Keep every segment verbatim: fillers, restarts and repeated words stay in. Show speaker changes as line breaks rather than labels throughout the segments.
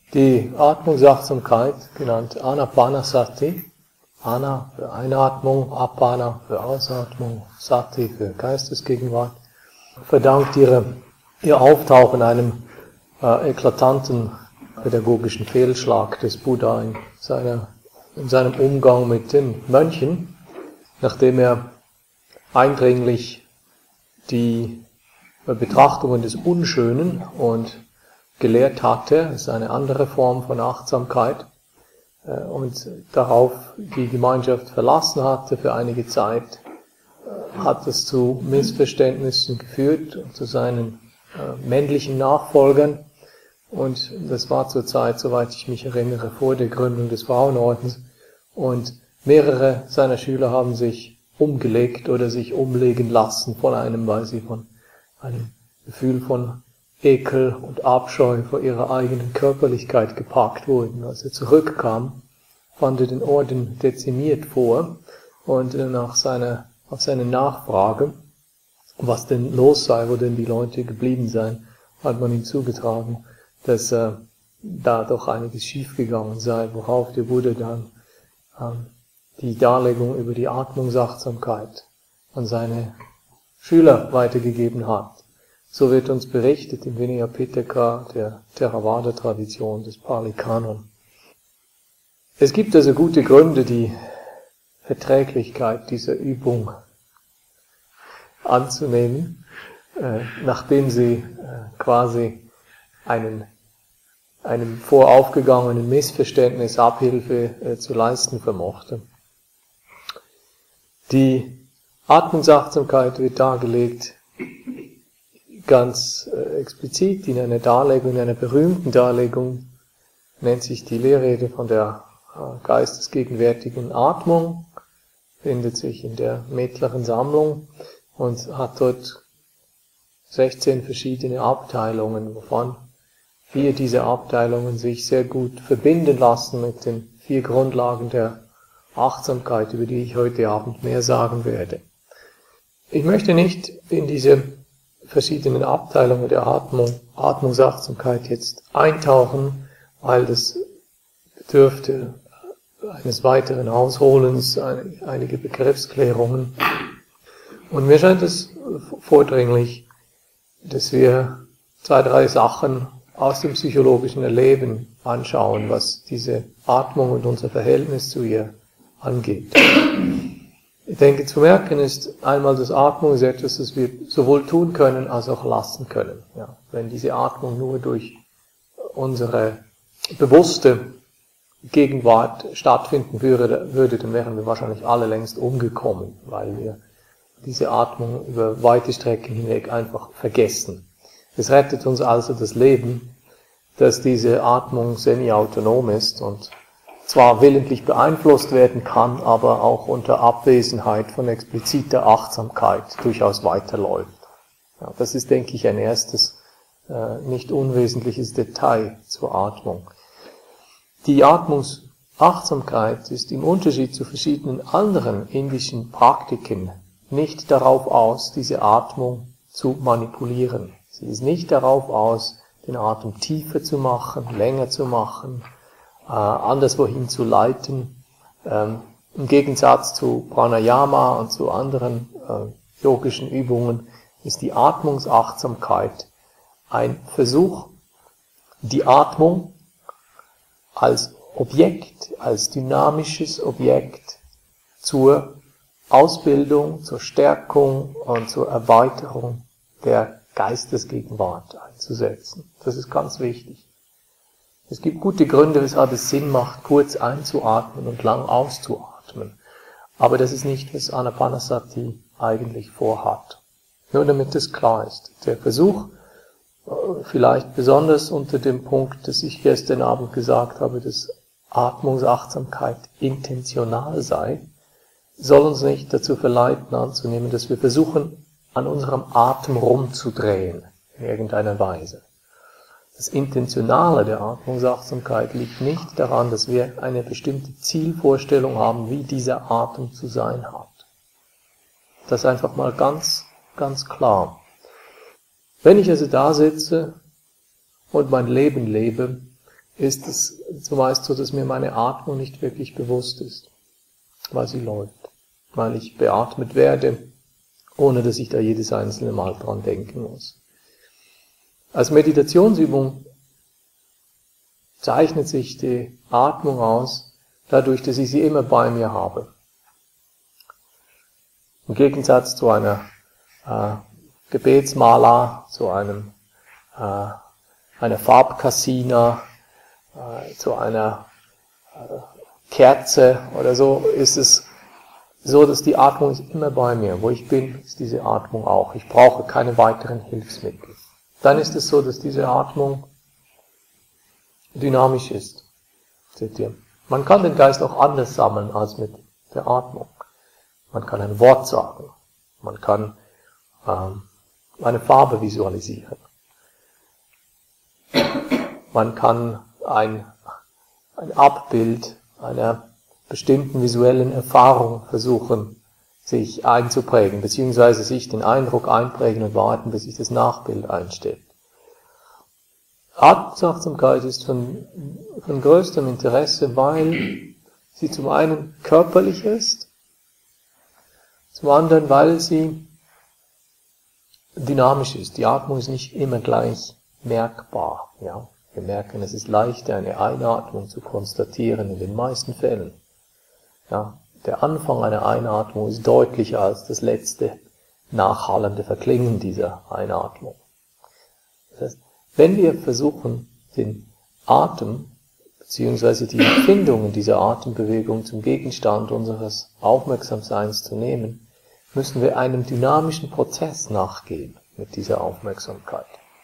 Die Atmungsachtsamkeit, genannt Anapanasati, Ana für Einatmung, Apana für Ausatmung, Sati für Geistesgegenwart, verdankt ihre, ihr Auftauchen einem äh, eklatanten pädagogischen Fehlschlag des Buddha in, seiner, in seinem Umgang mit den Mönchen, nachdem er eindringlich die Betrachtungen des Unschönen und gelehrt hatte, das ist eine andere Form von Achtsamkeit, und darauf die Gemeinschaft verlassen hatte für einige Zeit, hat es zu Missverständnissen geführt und zu seinen äh, männlichen Nachfolgern. Und das war zur Zeit, soweit ich mich erinnere, vor der Gründung des Frauenordens. Und mehrere seiner Schüler haben sich umgelegt oder sich umlegen lassen von einem, weil sie von einem Gefühl von Ekel und Abscheu vor ihrer eigenen Körperlichkeit geparkt wurden. Als er zurückkam, fand er den Orden dezimiert vor und nach seiner, auf seine Nachfrage, was denn los sei, wo denn die Leute geblieben seien, hat man ihm zugetragen, dass äh, da doch einiges schiefgegangen sei, worauf der Buddha dann ähm, die Darlegung über die Atmungsachtsamkeit an seine Schüler weitergegeben hat. So wird uns berichtet im Vinaya Pitaka, der Theravada-Tradition des Pali-Kanon. Es gibt also gute Gründe, die Verträglichkeit dieser Übung anzunehmen, äh, nachdem sie äh, quasi einen, einem voraufgegangenen Missverständnis Abhilfe äh, zu leisten vermochte. Die Atmungsachtsamkeit wird dargelegt ganz äh, explizit in einer Darlegung, in einer berühmten Darlegung, nennt sich die Lehrrede von der äh, geistesgegenwärtigen Atmung, findet sich in der mittleren Sammlung und hat dort sechzehn verschiedene Abteilungen, wovon vier dieser Abteilungen sich sehr gut verbinden lassen mit den vier Grundlagen der Achtsamkeit, über die ich heute Abend mehr sagen werde. Ich möchte nicht in diese verschiedenen Abteilungen der Atmung, Atmungsachtsamkeit jetzt eintauchen, weil das bedürfte eines weiteren Ausholens, einige Begriffsklärungen. Und mir scheint es vordringlich, dass wir zwei, drei Sachen aus dem psychologischen Erleben anschauen, was diese Atmung und unser Verhältnis zu ihr angeht. Ich denke, zu merken ist einmal, dass Atmung ist etwas, das wir sowohl tun können, als auch lassen können. Ja, wenn diese Atmung nur durch unsere bewusste Gegenwart stattfinden würde, würde, dann wären wir wahrscheinlich alle längst umgekommen, weil wir diese Atmung über weite Strecken hinweg einfach vergessen. Es rettet uns also das Leben, dass diese Atmung semi-autonom ist und zwar willentlich beeinflusst werden kann, aber auch unter Abwesenheit von expliziter Achtsamkeit durchaus weiterläuft. Ja, das ist, denke ich, ein erstes, äh, nicht unwesentliches Detail zur Atmung. Die Atmungsachtsamkeit ist im Unterschied zu verschiedenen anderen indischen Praktiken nicht darauf aus, diese Atmung zu manipulieren. Sie ist nicht darauf aus, den Atem tiefer zu machen, länger zu machen, äh, anderswohin zu leiten. Ähm, im Gegensatz zu Pranayama und zu anderen äh, yogischen Übungen ist die Atmungsachtsamkeit ein Versuch, die Atmung als Objekt, als dynamisches Objekt zur Ausbildung, zur Stärkung und zur Erweiterung der Geistesgegenwart einzusetzen. Das ist ganz wichtig. Es gibt gute Gründe, weshalb es Sinn macht, kurz einzuatmen und lang auszuatmen. Aber das ist nicht, was Anapanasati eigentlich vorhat. Nur damit es klar ist. Der Versuch, vielleicht besonders unter dem Punkt, dass ich gestern Abend gesagt habe, dass Atmungsachtsamkeit intentional sei, soll uns nicht dazu verleiten anzunehmen, dass wir versuchen, an unserem Atem rumzudrehen, in irgendeiner Weise. Das Intentionale der Atmungsachtsamkeit liegt nicht daran, dass wir eine bestimmte Zielvorstellung haben, wie dieser Atem zu sein hat. Das ist einfach mal ganz, ganz klar. Wenn ich also da sitze und mein Leben lebe, ist es zumeist so, dass mir meine Atmung nicht wirklich bewusst ist, weil sie läuft, weil ich beatmet werde, ohne dass ich da jedes einzelne Mal dran denken muss. Als Meditationsübung zeichnet sich die Atmung aus, dadurch, dass ich sie immer bei mir habe. Im Gegensatz zu einer äh, Gebetsmala, zu einem, äh, einer Farbcassina, äh, zu einer äh, Kerze oder so, ist es so, dass die Atmung ist immer bei mir. Wo ich bin, ist diese Atmung auch. Ich brauche keine weiteren Hilfsmittel. Dann ist es so, dass diese Atmung dynamisch ist. Seht ihr? Man kann den Geist auch anders sammeln als mit der Atmung. Man kann ein Wort sagen. Man kann ähm, eine Farbe visualisieren. Man kann ein, ein Abbild einer bestimmten visuellen Erfahrung versuchen, sich einzuprägen, beziehungsweise sich den Eindruck einprägen und warten, bis sich das Nachbild einstellt. Atmungsachtsamkeit ist von, von größtem Interesse, weil sie zum einen körperlich ist, zum anderen, weil sie dynamisch ist. Die Atmung ist nicht immer gleich merkbar. Ja? Wir merken, es ist leichter, eine Einatmung zu konstatieren in den meisten Fällen. Ja? Der Anfang einer Einatmung ist deutlicher als das letzte nachhallende Verklingen dieser Einatmung. Das heißt, wenn wir versuchen, den Atem bzw. die Empfindungen dieser Atembewegung zum Gegenstand unseres Aufmerksamseins zu nehmen, müssen wir einem dynamischen Prozess nachgehen mit dieser Aufmerksamkeit.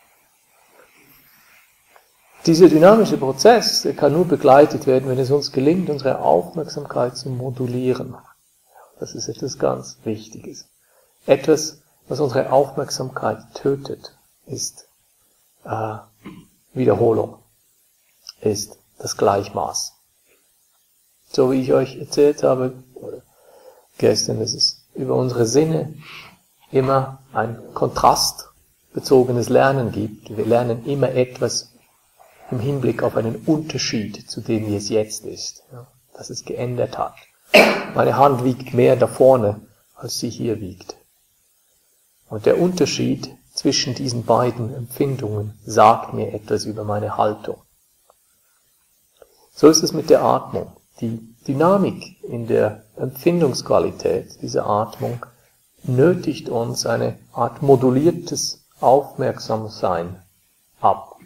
Dieser dynamische Prozess, der kann nur begleitet werden, wenn es uns gelingt, unsere Aufmerksamkeit zu modulieren. Das ist etwas ganz Wichtiges. Etwas, was unsere Aufmerksamkeit tötet, ist äh, Wiederholung, ist das Gleichmaß. So wie ich euch erzählt habe, oder gestern, dass es über unsere Sinne immer ein kontrastbezogenes Lernen gibt. Wir lernen immer etwas im Hinblick auf einen Unterschied zu dem, wie es jetzt ist, ja, dass es geändert hat. Meine Hand wiegt mehr da vorne, als sie hier wiegt. Und der Unterschied zwischen diesen beiden Empfindungen sagt mir etwas über meine Haltung. So ist es mit der Atmung. Die Dynamik in der Empfindungsqualität dieser Atmung nötigt uns eine Art moduliertes Aufmerksamsein ab.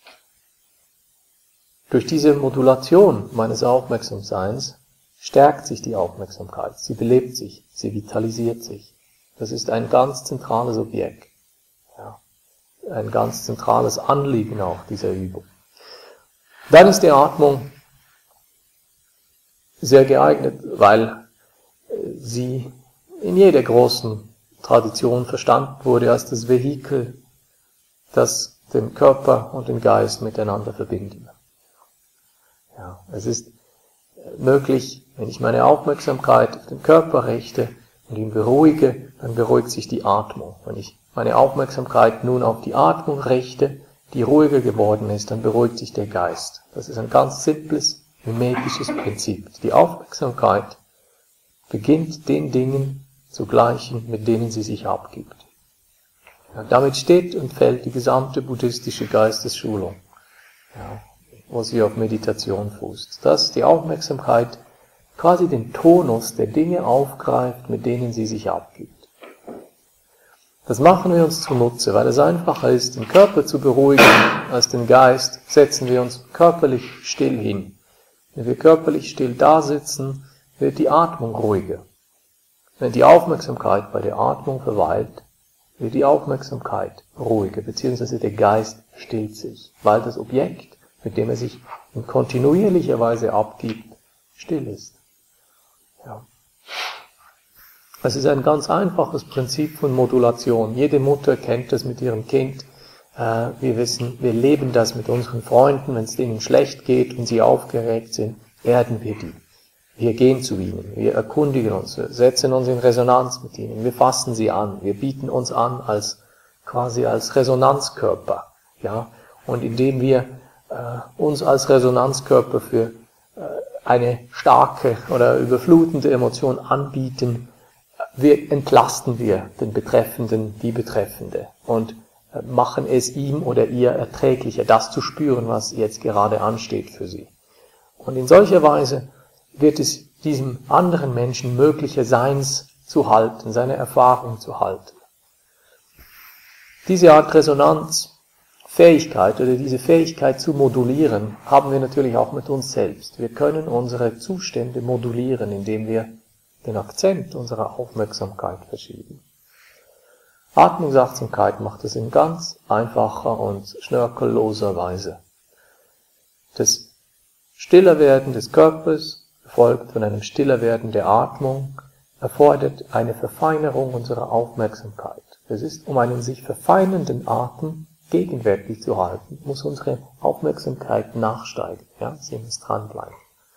Durch diese Modulation meines Aufmerksamseins stärkt sich die Aufmerksamkeit, sie belebt sich, sie vitalisiert sich. Das ist ein ganz zentrales Objekt, ja, ein ganz zentrales Anliegen auch dieser Übung. Dann ist die Atmung sehr geeignet, weil sie in jeder großen Tradition verstanden wurde als das Vehikel, das den Körper und den Geist miteinander verbindet. Ja, es ist möglich, wenn ich meine Aufmerksamkeit auf den Körper richte und ihn beruhige, dann beruhigt sich die Atmung. Wenn ich meine Aufmerksamkeit nun auf die Atmung richte, die ruhiger geworden ist, dann beruhigt sich der Geist. Das ist ein ganz simples mimetisches Prinzip. Die Aufmerksamkeit beginnt den Dingen zu gleichen, mit denen sie sich abgibt. Ja, damit steht und fällt die gesamte buddhistische Geistesschulung, ja, wo sie auf Meditation fußt. Dass die Aufmerksamkeit quasi den Tonus der Dinge aufgreift, mit denen sie sich abgibt. Das machen wir uns zunutze, weil es einfacher ist, den Körper zu beruhigen als den Geist, setzen wir uns körperlich still hin. Wenn wir körperlich still da sitzen, wird die Atmung ruhiger. Wenn die Aufmerksamkeit bei der Atmung verweilt, wird die Aufmerksamkeit ruhiger, beziehungsweise der Geist stillt sich, weil das Objekt, mit dem er sich in kontinuierlicher Weise abgibt, still ist. Ja. Das ist ein ganz einfaches Prinzip von Modulation. Jede Mutter kennt das mit ihrem Kind. Wir wissen, wir leben das mit unseren Freunden, wenn es denen schlecht geht und sie aufgeregt sind, erden wir die. Wir gehen zu ihnen, wir erkundigen uns, wir setzen uns in Resonanz mit ihnen, wir fassen sie an, wir bieten uns an als quasi als Resonanzkörper, ja. Und indem wir äh, uns als Resonanzkörper für äh, eine starke oder überflutende Emotion anbieten, wir, entlasten wir den Betreffenden, die Betreffende und äh, machen es ihm oder ihr erträglicher, das zu spüren, was jetzt gerade ansteht für sie. Und in solcher Weise wird es diesem anderen Menschen möglicher Seins zu halten, seine Erfahrung zu halten. Diese Art Resonanzfähigkeit oder diese Fähigkeit zu modulieren, haben wir natürlich auch mit uns selbst. Wir können unsere Zustände modulieren, indem wir den Akzent unserer Aufmerksamkeit verschieben. Atmungsachtsamkeit macht es in ganz einfacher und schnörkelloser Weise. Das Stillerwerden des Körpers, gefolgt von einem Stillerwerden der Atmung, erfordert eine Verfeinerung unserer Aufmerksamkeit. Es ist, um einen sich verfeinernden Atem gegenwärtig zu halten, muss unsere Aufmerksamkeit nachsteigen. Ja, sie muss dranbleiben.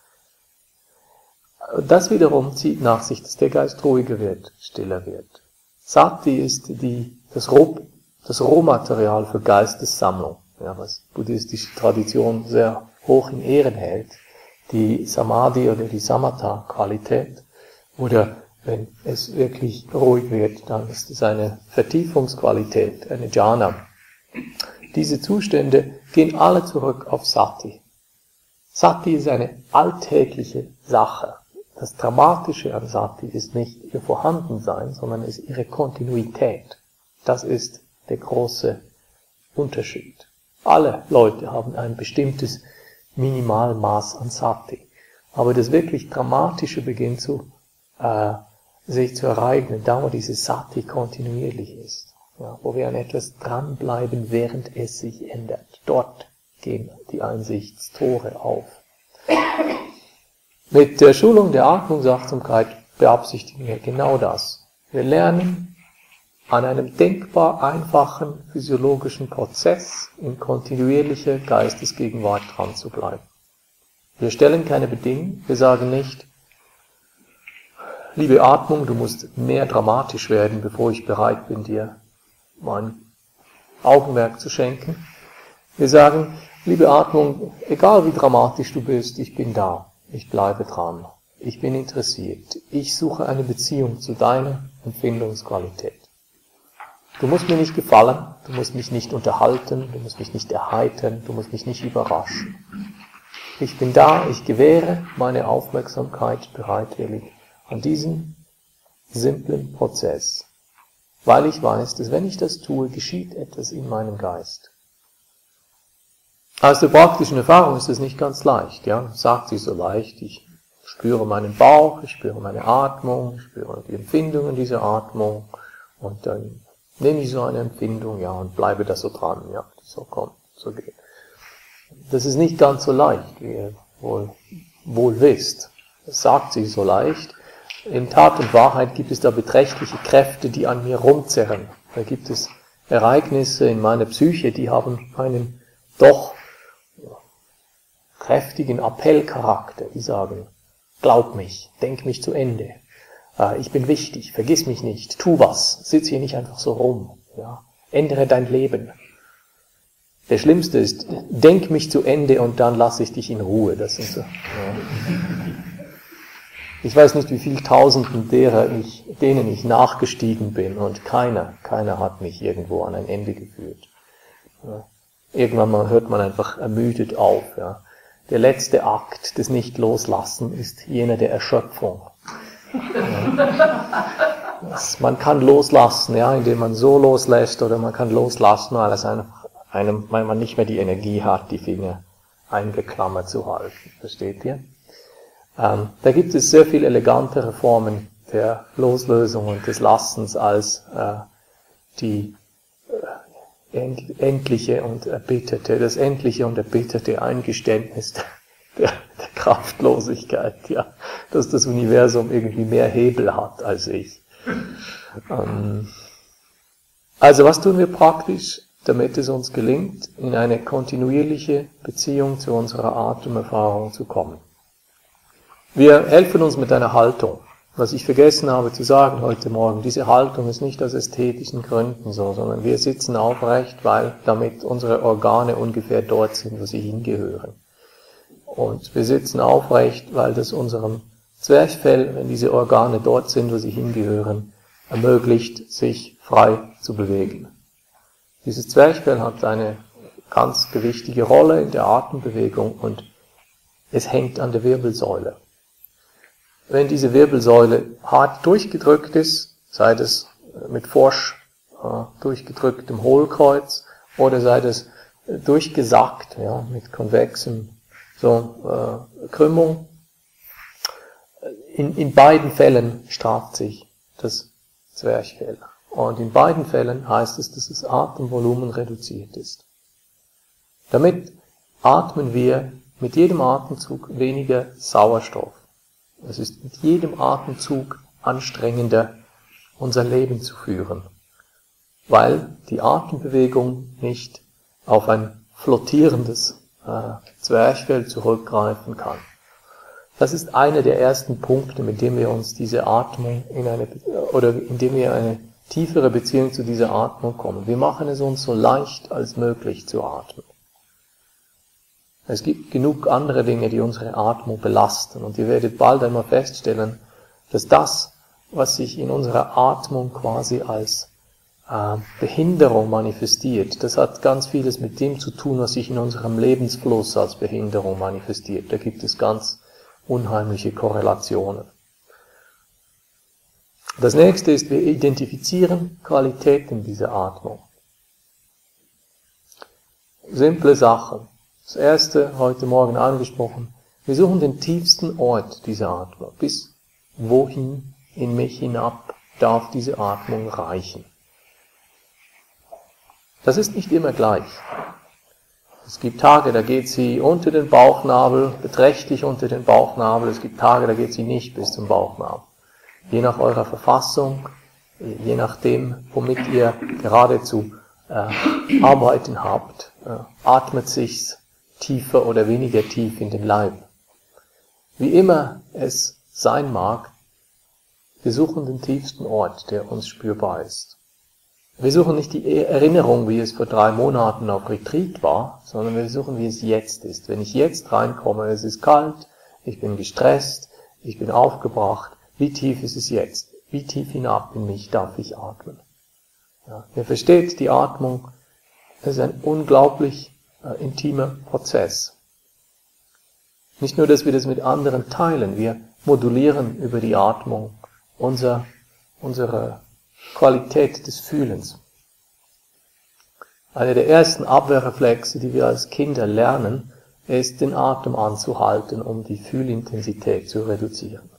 Das wiederum zieht nach sich, dass der Geist ruhiger wird, stiller wird. Sati ist die, das, Roh, das Rohmaterial für Geistessammlung, ja, was buddhistische Tradition sehr hoch in Ehren hält. Die Samadhi oder die Samatha-Qualität, oder wenn es wirklich ruhig wird, dann ist es eine Vertiefungsqualität, eine Jhana. Diese Zustände gehen alle zurück auf Sati. Sati ist eine alltägliche Sache. Das Dramatische an Sati ist nicht ihr Vorhandensein, sondern ist ihre Kontinuität. Das ist der große Unterschied. Alle Leute haben ein bestimmtes Minimalmaß an Sati. Aber das wirklich Dramatische beginnt zu, äh, sich zu ereignen, da wo diese Sati kontinuierlich ist. Ja, wo wir an etwas dranbleiben, während es sich ändert. Dort gehen die Einsichtstore auf. Mit der Schulung der Atmungsachtsamkeit beabsichtigen wir genau das. Wir lernen, an einem denkbar einfachen physiologischen Prozess in kontinuierlicher Geistesgegenwart dran zu bleiben. Wir stellen keine Bedingungen, wir sagen nicht, liebe Atmung, du musst mehr dramatisch werden, bevor ich bereit bin, dir mein Augenmerk zu schenken. Wir sagen, liebe Atmung, egal wie dramatisch du bist, ich bin da, ich bleibe dran, ich bin interessiert, ich suche eine Beziehung zu deiner Empfindungsqualität. Du musst mir nicht gefallen, du musst mich nicht unterhalten, du musst mich nicht erheitern, du musst mich nicht überraschen. Ich bin da, ich gewähre meine Aufmerksamkeit bereitwillig an diesen simplen Prozess, weil ich weiß, dass wenn ich das tue, geschieht etwas in meinem Geist. Aus der praktischen Erfahrung ist es nicht ganz leicht, ja, sagt sie so leicht, ich spüre meinen Bauch, ich spüre meine Atmung, ich spüre die Empfindungen dieser Atmung und dann nehme ich so eine Empfindung, ja, und bleibe da so dran, ja, so kommt, so geht. Das ist nicht ganz so leicht, wie ihr wohl, wohl wisst. Das sagt sie so leicht. In Tat und Wahrheit gibt es da beträchtliche Kräfte, die an mir rumzerren. Da gibt es Ereignisse in meiner Psyche, die haben einen doch kräftigen Appellcharakter. Die sagen, glaub mich, denk mich zu Ende. Ich bin wichtig, vergiss mich nicht, tu was, sitz hier nicht einfach so rum, ja, ändere dein Leben. Der Schlimmste ist, denk mich zu Ende und dann lasse ich dich in Ruhe. Das sind so, ja. Ich weiß nicht, wie viele Tausenden derer ich, denen ich nachgestiegen bin und keiner, keiner hat mich irgendwo an ein Ende geführt. Ja. Irgendwann mal hört man einfach ermüdet auf. Ja. Der letzte Akt des Nicht-Loslassen ist jener der Erschöpfung. Ja. Das, man kann loslassen, ja, indem man so loslässt, oder man kann loslassen, weil, es einfach einem, weil man nicht mehr die Energie hat, die Finger eingeklammert zu halten. Versteht ihr? Ähm, da gibt es sehr viel elegantere Formen der Loslösung und des Lassens als äh, die äh, end, endliche und erbitterte, das endliche und erbitterte Eingeständnis der, der, der Kraftlosigkeit, ja, dass das Universum irgendwie mehr Hebel hat als ich. Ähm, also was tun wir praktisch, damit es uns gelingt, in eine kontinuierliche Beziehung zu unserer Atemerfahrung zu kommen? Wir helfen uns mit einer Haltung. Was ich vergessen habe zu sagen heute Morgen, diese Haltung ist nicht aus ästhetischen Gründen so, sondern wir sitzen aufrecht, weil damit unsere Organe ungefähr dort sind, wo sie hingehören. Und wir sitzen aufrecht, weil das unserem Zwerchfell, wenn diese Organe dort sind, wo sie hingehören, ermöglicht, sich frei zu bewegen. Dieses Zwerchfell hat eine ganz gewichtige Rolle in der Atembewegung und es hängt an der Wirbelsäule. Wenn diese Wirbelsäule hart durchgedrückt ist, sei das mit forsch äh, durchgedrücktem Hohlkreuz oder sei das äh, durchgesackt, ja, mit konvexem so, äh, Krümmung, in, in beiden Fällen straft sich das Zwerchfell. Und in beiden Fällen heißt es, dass das Atemvolumen reduziert ist. Damit atmen wir mit jedem Atemzug weniger Sauerstoff. Es ist mit jedem Atemzug anstrengender, unser Leben zu führen, weil die Atembewegung nicht auf ein flottierendes äh, Zwerchfell zurückgreifen kann. Das ist einer der ersten Punkte, mit dem wir uns diese Atmung in eine, oder indem wir eine tiefere Beziehung zu dieser Atmung kommen. Wir machen es uns so leicht als möglich zu atmen. Es gibt genug andere Dinge, die unsere Atmung belasten. Und ihr werdet bald einmal feststellen, dass das, was sich in unserer Atmung quasi als äh, Behinderung manifestiert, das hat ganz vieles mit dem zu tun, was sich in unserem Lebensfluss als Behinderung manifestiert. Da gibt es ganz unheimliche Korrelationen. Das nächste ist, wir identifizieren Qualitäten dieser Atmung. Simple Sachen. Das erste, heute Morgen angesprochen, wir suchen den tiefsten Ort dieser Atmung. Bis wohin in mich hinab darf diese Atmung reichen? Das ist nicht immer gleich. Es gibt Tage, da geht sie unter den Bauchnabel, beträchtlich unter den Bauchnabel. Es gibt Tage, da geht sie nicht bis zum Bauchnabel. Je nach eurer Verfassung, je nachdem, womit ihr gerade zu äh, arbeiten habt, äh, atmet sich's tiefer oder weniger tief in den Leib. Wie immer es sein mag, wir suchen den tiefsten Ort, der uns spürbar ist. Wir suchen nicht die Erinnerung, wie es vor drei Monaten auf Retreat war, sondern wir suchen, wie es jetzt ist. Wenn ich jetzt reinkomme, es ist kalt, ich bin gestresst, ich bin aufgebracht, wie tief ist es jetzt? Wie tief hinab in mich darf ich atmen? Ja, ihr versteht, die Atmung ist ein unglaublich äh, intimer Prozess. Nicht nur, dass wir das mit anderen teilen, wir modulieren über die Atmung unser, unsere Qualität des Fühlens. Einer der ersten Abwehrreflexe, die wir als Kinder lernen, ist, den Atem anzuhalten, um die Fühlintensität zu reduzieren.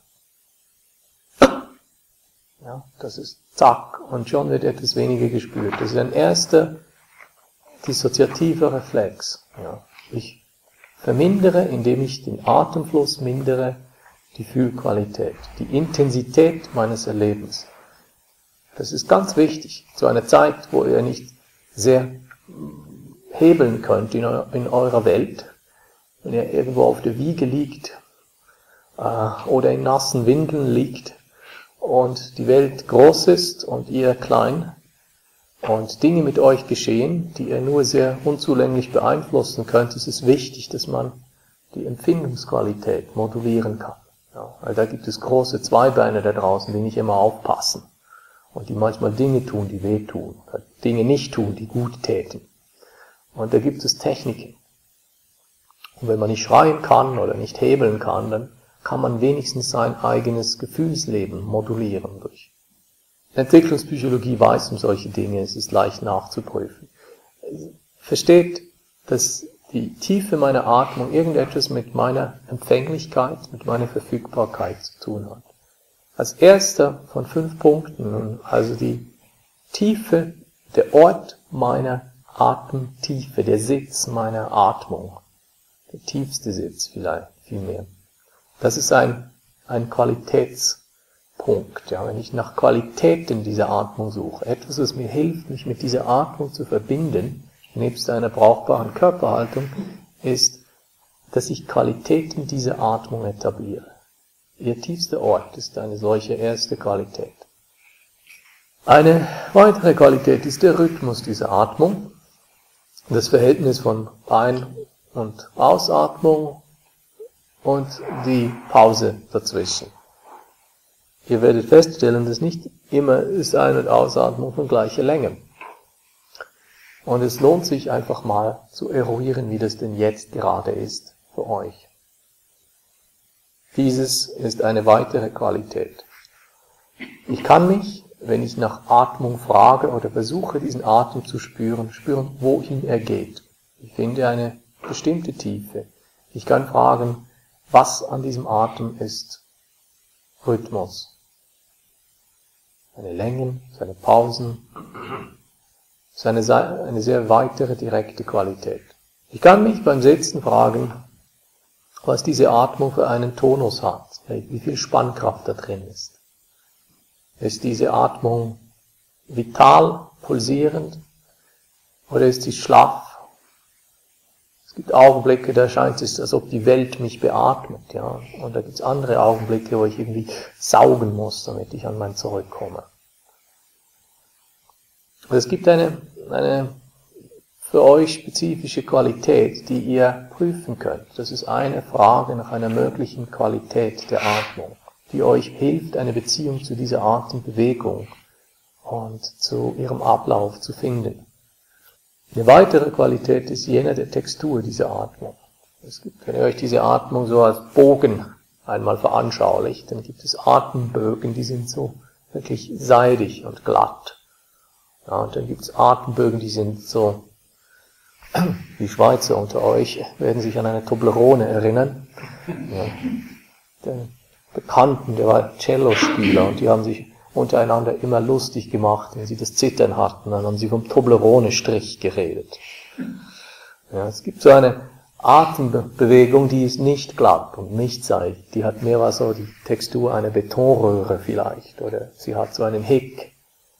Ja, das ist zack, und schon wird etwas weniger gespürt. Das ist ein erster dissoziativer Reflex. Ja, ich vermindere, indem ich den Atemfluss mindere, die Fühlqualität, die Intensität meines Erlebens. Das ist ganz wichtig, zu einer Zeit, wo ihr nicht sehr hebeln könnt in, eu in eurer Welt, wenn ihr irgendwo auf der Wiege liegt äh, oder in nassen Windeln liegt und die Welt groß ist und ihr klein und Dinge mit euch geschehen, die ihr nur sehr unzulänglich beeinflussen könnt, ist es wichtig, dass man die Empfindungsqualität modulieren kann. Ja, weil da gibt es große Zweibeine da draußen, die nicht immer aufpassen und die manchmal Dinge tun, die wehtun, Dinge nicht tun, die gut täten. Und da gibt es Techniken. Und wenn man nicht schreien kann oder nicht hebeln kann, dann kann man wenigstens sein eigenes Gefühlsleben modulieren durch. Entwicklungspsychologie weiß um solche Dinge, es ist leicht nachzuprüfen. Versteht, dass die Tiefe meiner Atmung irgendetwas mit meiner Empfänglichkeit, mit meiner Verfügbarkeit zu tun hat. Als erster von fünf Punkten, also die Tiefe, der Ort meiner Atemtiefe, der Sitz meiner Atmung, der tiefste Sitz vielleicht, vielmehr. Das ist ein, ein Qualitätspunkt. Ja, wenn ich nach Qualitäten dieser Atmung suche, etwas, was mir hilft, mich mit dieser Atmung zu verbinden, nebst einer brauchbaren Körperhaltung, ist, dass ich Qualitäten dieser Atmung etabliere. ihr tiefster Ort ist eine solche erste Qualität. Eine weitere Qualität ist der Rhythmus dieser Atmung, das Verhältnis von Ein- und Ausatmung und die Pause dazwischen. Ihr werdet feststellen, dass nicht immer ist Ein- und Ausatmung von gleicher Länge. Und es lohnt sich einfach mal zu eruieren, wie das denn jetzt gerade ist für euch. Dieses ist eine weitere Qualität. Ich kann mich, wenn ich nach Atmung frage oder versuche, diesen Atem zu spüren, spüren, wohin er geht. Ich finde eine bestimmte Tiefe. Ich kann fragen, was an diesem Atem ist Rhythmus. Seine Längen, seine Pausen, seine eine sehr weitere direkte Qualität. Ich kann mich beim Sitzen fragen, was diese Atmung für einen Tonus hat, wie viel Spannkraft da drin ist. Ist diese Atmung vital, pulsierend, oder ist sie schlaff? Es gibt Augenblicke, da scheint es, als ob die Welt mich beatmet, ja. Und da gibt es andere Augenblicke, wo ich irgendwie saugen muss, damit ich an mein Zeug komme. Und es gibt eine, eine für euch spezifische Qualität, die ihr prüfen könnt. Das ist eine Frage nach einer möglichen Qualität der Atmung, die euch hilft, eine Beziehung zu dieser Atembewegung und zu ihrem Ablauf zu finden. Eine weitere Qualität ist jene der Textur dieser Atmung. Es gibt, wenn ihr euch diese Atmung so als Bogen einmal veranschaulicht, dann gibt es Atembögen, die sind so wirklich seidig und glatt. Ja, und dann gibt es Atembögen, die sind so, die Schweizer unter euch werden sich an eine Toblerone erinnern. Ja, der Bekannten, der war Cellospieler, und die haben sich untereinander immer lustig gemacht, wenn sie das Zittern hatten, dann haben sie vom Toblerone-Strich geredet. Ja, es gibt so eine Atembewegung, die ist nicht glatt und nicht seidig, die hat mehr was so die Textur einer Betonröhre vielleicht, oder sie hat so einen Hick,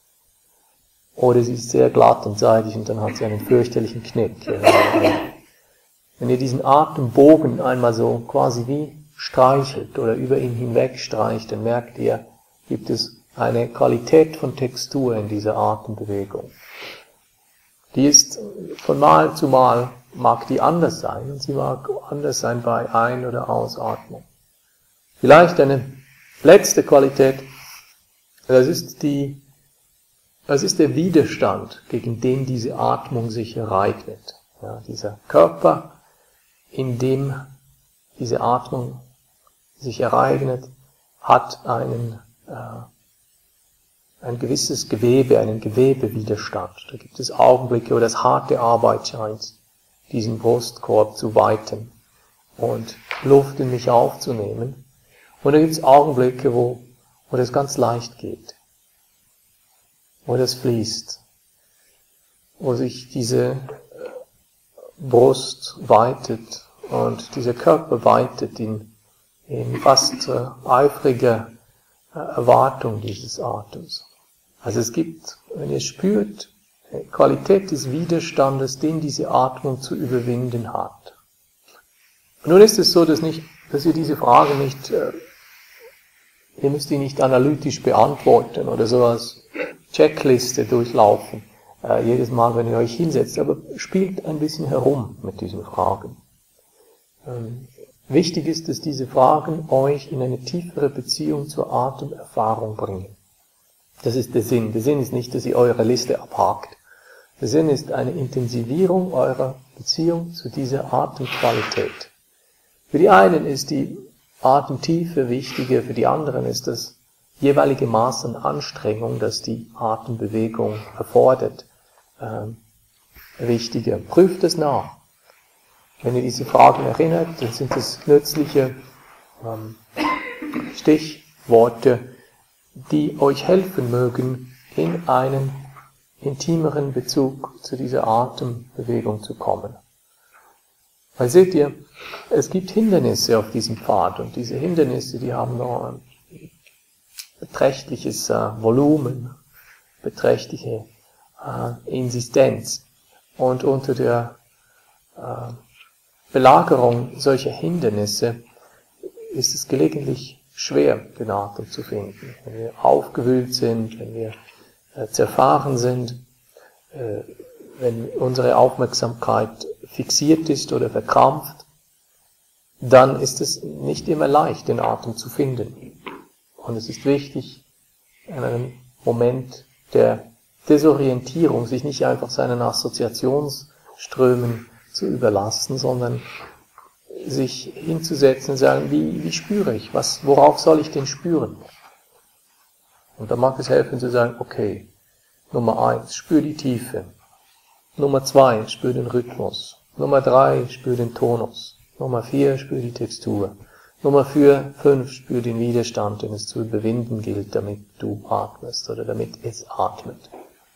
oder sie ist sehr glatt und seidig und dann hat sie einen fürchterlichen Knick. Wenn ihr diesen Atembogen einmal so quasi wie streichelt oder über ihn hinweg streicht, dann merkt ihr, gibt es eine Qualität von Textur in dieser Atembewegung. Die ist von Mal zu Mal, mag die anders sein, und sie mag anders sein bei Ein- oder Ausatmung. Vielleicht eine letzte Qualität, das ist die, das ist der Widerstand, gegen den diese Atmung sich ereignet. Ja, dieser Körper, in dem diese Atmung sich ereignet, hat einen, äh, ein gewisses Gewebe, einen Gewebewiderstand. Da gibt es Augenblicke, wo das harte Arbeit scheint, diesen Brustkorb zu weiten und Luft in mich aufzunehmen. Und da gibt es Augenblicke, wo, wo das ganz leicht geht, wo das fließt, wo sich diese Brust weitet und dieser Körper weitet in, in fast äh, eifriger äh, Erwartung dieses Atems. Also es gibt, wenn ihr spürt, die Qualität des Widerstandes, den diese Atmung zu überwinden hat. Und nun ist es so, dass, nicht, dass ihr diese Frage nicht, äh, ihr müsst die nicht analytisch beantworten oder so als Checkliste durchlaufen, äh, jedes Mal, wenn ihr euch hinsetzt, aber spielt ein bisschen herum mit diesen Fragen. Ähm, wichtig ist, dass diese Fragen euch in eine tiefere Beziehung zur Atemerfahrung bringen. Das ist der Sinn. Der Sinn ist nicht, dass ihr eure Liste abhakt. Der Sinn ist eine Intensivierung eurer Beziehung zu dieser Atemqualität. Für die einen ist die Atemtiefe wichtiger, für die anderen ist das jeweilige Maß an Anstrengung, das die Atembewegung erfordert, äh, wichtiger. Prüft es nach. Wenn ihr diese Fragen erinnert, dann sind es nützliche ähm, Stichworte, die euch helfen mögen, in einen intimeren Bezug zu dieser Atembewegung zu kommen. Weil seht ihr, es gibt Hindernisse auf diesem Pfad, und diese Hindernisse, die haben noch ein beträchtliches äh, Volumen, beträchtliche äh, Insistenz. Und unter der äh, Belagerung solcher Hindernisse ist es gelegentlich schwer, den Atem zu finden. Wenn wir aufgewühlt sind, wenn wir äh, zerfahren sind, äh, wenn unsere Aufmerksamkeit fixiert ist oder verkrampft, dann ist es nicht immer leicht, den Atem zu finden. Und es ist wichtig, in einem Moment der Desorientierung sich nicht einfach seinen Assoziationsströmen zu überlassen, sondern sich hinzusetzen und sagen, wie, wie spüre ich, was, worauf soll ich denn spüren? Und da mag es helfen zu sagen, okay, Nummer eins, spür die Tiefe. Nummer zwei, spür den Rhythmus. Nummer drei, spür den Tonus. Nummer vier, spür die Textur. Nummer vier, fünf, spür den Widerstand, den es zu überwinden gilt, damit du atmest oder damit es atmet.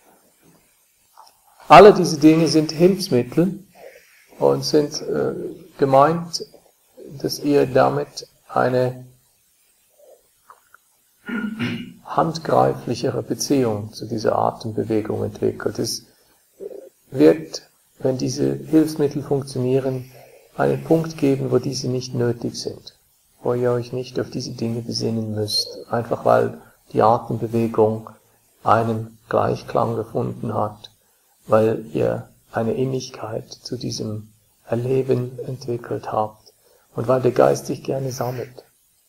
Alle diese Dinge sind Hilfsmittel und sind äh, gemeint, dass ihr damit eine handgreiflichere Beziehung zu dieser Atembewegung entwickelt. Es wird, wenn diese Hilfsmittel funktionieren, einen Punkt geben, wo diese nicht nötig sind, wo ihr euch nicht auf diese Dinge besinnen müsst, einfach weil die Atembewegung einen Gleichklang gefunden hat, weil ihr eine Innigkeit zu diesem Erleben entwickelt habt und weil der Geist sich gerne sammelt.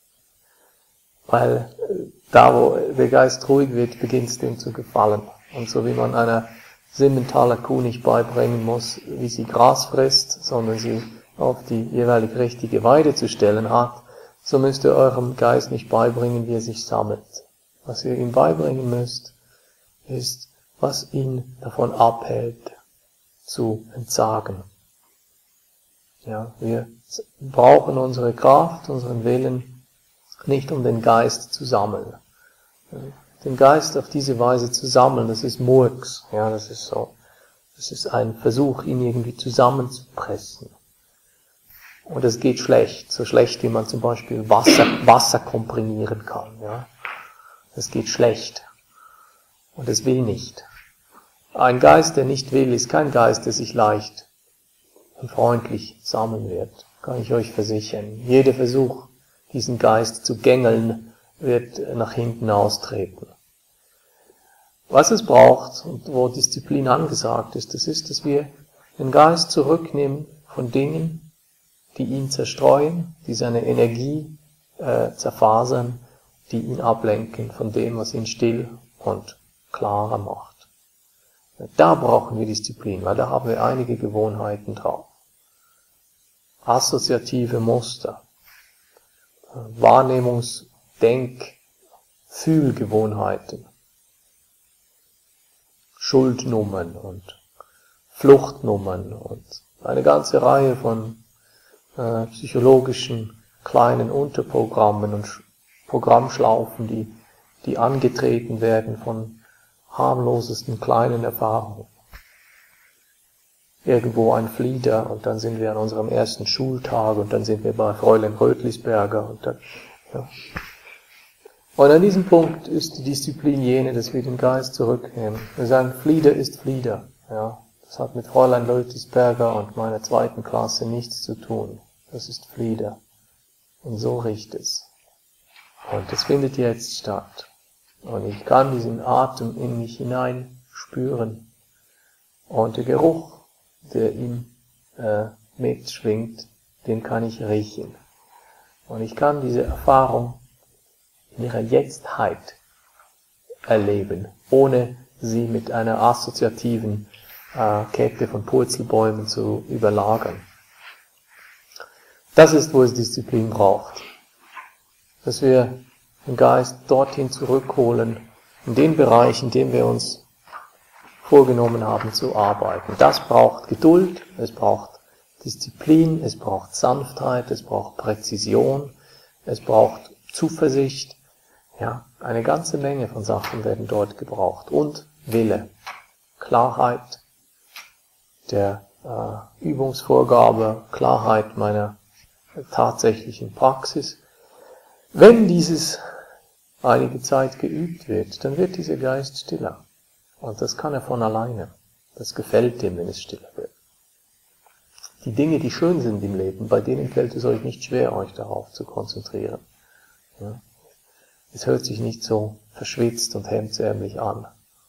Weil da, wo der Geist ruhig wird, beginnt es dem zu gefallen. Und so wie man einer Simmentaler Kuh nicht beibringen muss, wie sie Gras frisst, sondern sie auf die jeweilig richtige Weide zu stellen hat, so müsst ihr eurem Geist nicht beibringen, wie er sich sammelt. Was ihr ihm beibringen müsst, ist, was ihn davon abhält, zu entsagen. Ja, wir brauchen unsere Kraft, unseren Willen, nicht um den Geist zu sammeln. Den Geist auf diese Weise zu sammeln, das ist Murks, ja, das ist so, das ist ein Versuch, ihn irgendwie zusammenzupressen. Und es geht schlecht, so schlecht, wie man zum Beispiel Wasser, Wasser komprimieren kann, ja. Das geht schlecht. Und es will nicht. Ein Geist, der nicht will, ist kein Geist, der sich leicht und freundlich sammeln wird, kann ich euch versichern. Jeder Versuch, diesen Geist zu gängeln, wird nach hinten austreten. Was es braucht, und wo Disziplin angesagt ist, das ist, dass wir den Geist zurücknehmen von Dingen, die ihn zerstreuen, die seine Energie äh, zerfasern, die ihn ablenken von dem, was ihn still und klarer macht. Da brauchen wir Disziplin, weil da haben wir einige Gewohnheiten drauf. Assoziative Muster, Wahrnehmungs-, Denk-, Fühlgewohnheiten, Schuldnummern und Fluchtnummern und eine ganze Reihe von äh, psychologischen kleinen Unterprogrammen und Programmschlaufen, die, die angetreten werden von harmlosesten kleinen Erfahrungen. Irgendwo ein Flieder und dann sind wir an unserem ersten Schultag und dann sind wir bei Fräulein Rötlisberger und dann, ja. Und an diesem Punkt ist die Disziplin jene, dass wir den Geist zurücknehmen. Wir sagen, Flieder ist Flieder, ja. Das hat mit Fräulein Rötlisberger und meiner zweiten Klasse nichts zu tun. Das ist Flieder. Und so riecht es. Und es findet jetzt statt. Und ich kann diesen Atem in mich hinein spüren. Und der Geruch, der ihm äh, mitschwingt, den kann ich riechen. Und ich kann diese Erfahrung in ihrer Jetztheit erleben, ohne sie mit einer assoziativen äh, Kette von Purzelbäumen zu überlagern. Das ist, wo es Disziplin braucht. Dass wir den Geist dorthin zurückholen, in den Bereich, in dem wir uns vorgenommen haben zu arbeiten. Das braucht Geduld, es braucht Disziplin, es braucht Sanftheit, es braucht Präzision, es braucht Zuversicht. Ja, eine ganze Menge von Sachen werden dort gebraucht. Und Wille, Klarheit der äh, Übungsvorgabe, Klarheit meiner tatsächlichen Praxis. Wenn dieses einige Zeit geübt wird, dann wird dieser Geist stiller. Und das kann er von alleine. Das gefällt ihm, wenn es stiller wird. Die Dinge, die schön sind im Leben, bei denen fällt es euch nicht schwer, euch darauf zu konzentrieren. Ja? Es hört sich nicht so verschwitzt und hemdsärmlich an.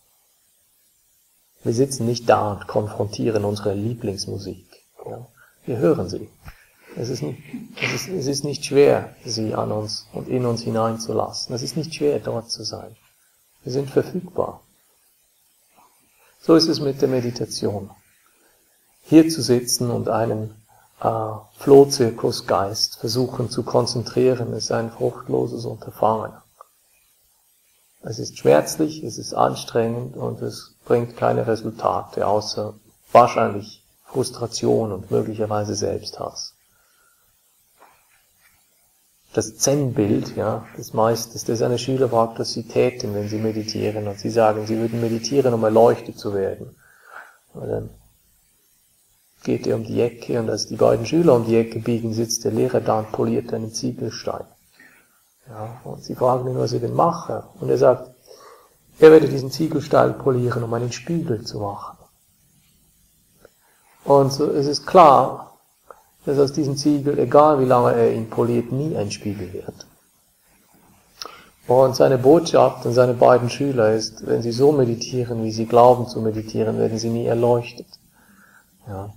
Wir sitzen nicht da und konfrontieren unsere Lieblingsmusik. Ja, wir hören sie. Es ist, nicht, es, ist, es ist nicht schwer, sie an uns und in uns hineinzulassen. Es ist nicht schwer, dort zu sein. Wir sind verfügbar. So ist es mit der Meditation. Hier zu sitzen und einen äh, Flohzirkusgeist versuchen zu konzentrieren, ist ein fruchtloses Unterfangen. Es ist schmerzlich, es ist anstrengend und es bringt keine Resultate, außer wahrscheinlich Frustration und möglicherweise Selbsthass. Das Zen-Bild, ja, des Meisters, der seine Schüler fragt, was sie täten, wenn sie meditieren, und sie sagen, sie würden meditieren, um erleuchtet zu werden. Und dann geht er um die Ecke, und als die beiden Schüler um die Ecke biegen, sitzt der Lehrer da und poliert einen Ziegelstein. Ja, und sie fragen ihn, was er denn mache. Und er sagt, er werde diesen Ziegelstein polieren, um einen Spiegel zu machen. Und so, es ist klar, dass aus diesem Ziegel, egal wie lange er ihn poliert, nie ein Spiegel wird. Und seine Botschaft an seine beiden Schüler ist, wenn sie so meditieren, wie sie glauben zu meditieren, werden sie nie erleuchtet. Ja.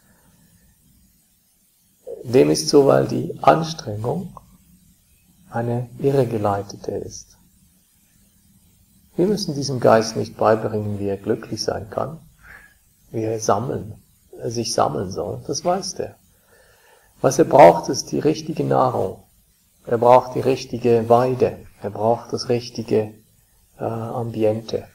Dem ist so, weil die Anstrengung eine irregeleitete ist. Wir müssen diesem Geist nicht beibringen, wie er glücklich sein kann, wie er sammeln, er sich sammeln soll, das weiß er. Was er braucht, ist die richtige Nahrung. Er braucht die richtige Weide. Er braucht das richtige äh, Ambiente.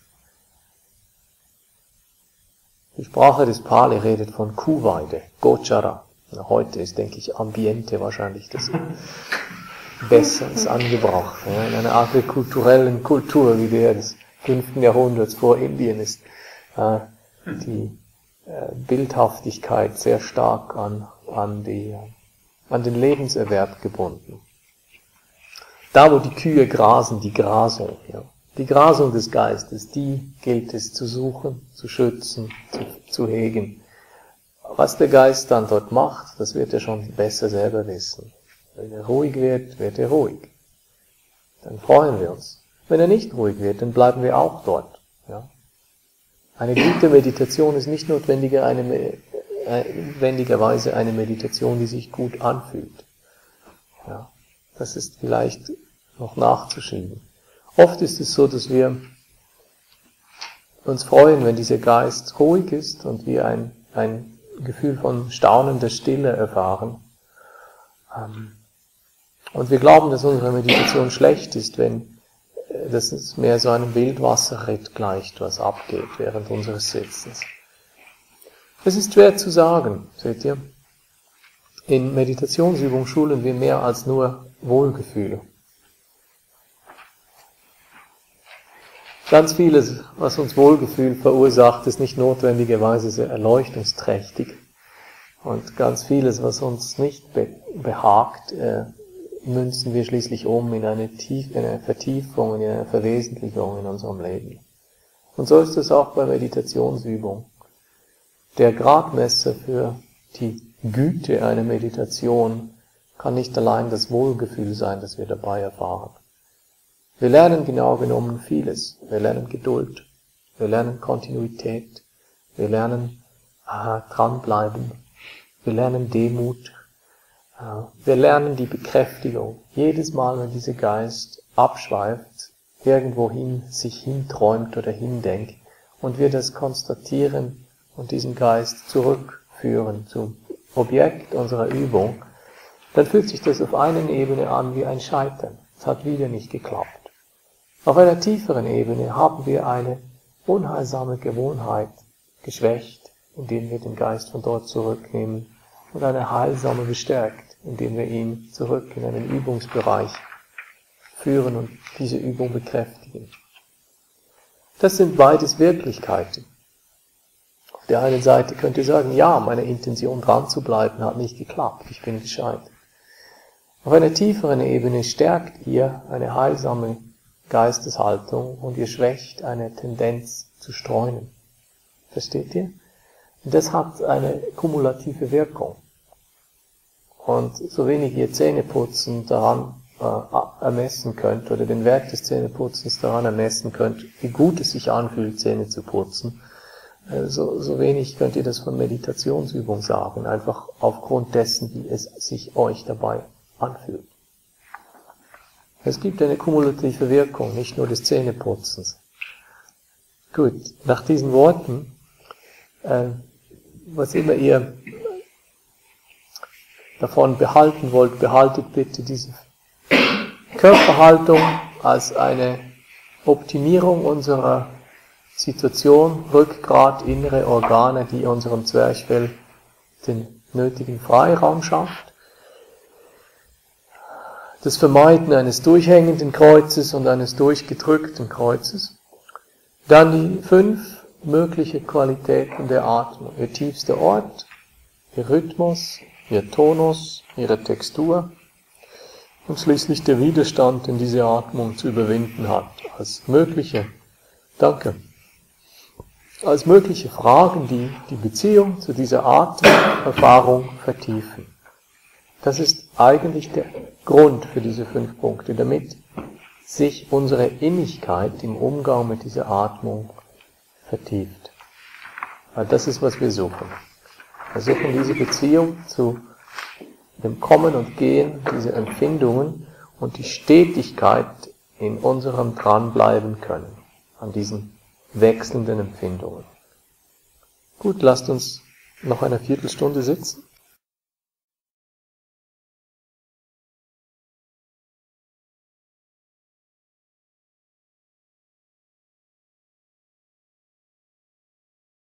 Die Sprache des Pali redet von Kuhweide, Gochara. Heute ist, denke ich, Ambiente wahrscheinlich das Besseres angebracht. Ja, in einer agrikulturellen Kultur, wie der des fünften Jahrhunderts vor Indien ist, äh, die äh, Bildhaftigkeit sehr stark an an, die, an den Lebenserwerb gebunden. Da, wo die Kühe grasen, die Grasung, ja. Die Grasung des Geistes, die gilt es zu suchen, zu schützen, zu, zu hegen. Was der Geist dann dort macht, das wird er schon besser selber wissen. Wenn er ruhig wird, wird er ruhig. Dann freuen wir uns. Wenn er nicht ruhig wird, dann bleiben wir auch dort. Ja. Eine gute Meditation ist nicht notwendiger eine notwendigerweise eine Meditation, die sich gut anfühlt. Ja, das ist vielleicht noch nachzuschieben. Oft ist es so, dass wir uns freuen, wenn dieser Geist ruhig ist und wir ein, ein Gefühl von staunender Stille erfahren. Und wir glauben, dass unsere Meditation schlecht ist, wenn das mehr so einem Wildwasserritt gleicht, was abgeht während unseres Sitzens. Es ist schwer zu sagen, seht ihr. In Meditationsübungen schulen wir mehr als nur Wohlgefühl. Ganz vieles, was uns Wohlgefühl verursacht, ist nicht notwendigerweise sehr erleuchtungsträchtig. Und ganz vieles, was uns nicht be- behagt, äh, münzen wir schließlich um in eine, Tief- in eine Vertiefung, in eine Verwesentlichung in unserem Leben. Und so ist es auch bei Meditationsübungen. Der Gradmesser für die Güte einer Meditation kann nicht allein das Wohlgefühl sein, das wir dabei erfahren. Wir lernen genau genommen vieles. Wir lernen Geduld, wir lernen Kontinuität, wir lernen äh, dranbleiben, wir lernen Demut, äh, wir lernen die Bekräftigung. Jedes Mal, wenn dieser Geist abschweift, irgendwohin sich hinträumt oder hindenkt und wir das konstatieren, und diesen Geist zurückführen zum Objekt unserer Übung, dann fühlt sich das auf einer Ebene an wie ein Scheitern. Es hat wieder nicht geklappt. Auf einer tieferen Ebene haben wir eine unheilsame Gewohnheit geschwächt, indem wir den Geist von dort zurücknehmen, und eine heilsame bestärkt, indem wir ihn zurück in einen Übungsbereich führen und diese Übung bekräftigen. Das sind beides Wirklichkeiten. Auf der einen Seite könnt ihr sagen, ja, meine Intention dran zu bleiben hat nicht geklappt, ich bin gescheitert. Auf einer tieferen Ebene stärkt ihr eine heilsame Geisteshaltung und ihr schwächt eine Tendenz zu streunen. Versteht ihr? Und das hat eine kumulative Wirkung. Und so wenig ihr Zähneputzen daran äh, ermessen könnt, oder den Wert des Zähneputzens daran ermessen könnt, wie gut es sich anfühlt, Zähne zu putzen, äh, so, so wenig könnt ihr das von Meditationsübung sagen, einfach aufgrund dessen, wie es sich euch dabei anfühlt. Es gibt eine kumulative Wirkung, nicht nur des Zähneputzens. Gut, nach diesen Worten, äh, was immer ihr davon behalten wollt, behaltet bitte diese Körperhaltung als eine Optimierung unserer Situation, Rückgrat, innere Organe, die unserem Zwerchfell den nötigen Freiraum schafft. Das Vermeiden eines durchhängenden Kreuzes und eines durchgedrückten Kreuzes. Dann die fünf mögliche Qualitäten der Atmung. Ihr tiefster Ort, ihr Rhythmus, ihr Tonus, ihre Textur und schließlich der Widerstand, den diese Atmung zu überwinden hat, als mögliche, danke, als mögliche Fragen, die die Beziehung zu dieser Atemerfahrung vertiefen. Das ist eigentlich der Grund für diese fünf Punkte, damit sich unsere Innigkeit im Umgang mit dieser Atmung vertieft. Weil das ist, was wir suchen. Wir suchen diese Beziehung zu dem Kommen und Gehen dieser Empfindungen und die Stetigkeit in unserem Dranbleiben können an diesen wechselnden Empfindungen. Gut, lasst uns noch eine Viertelstunde sitzen.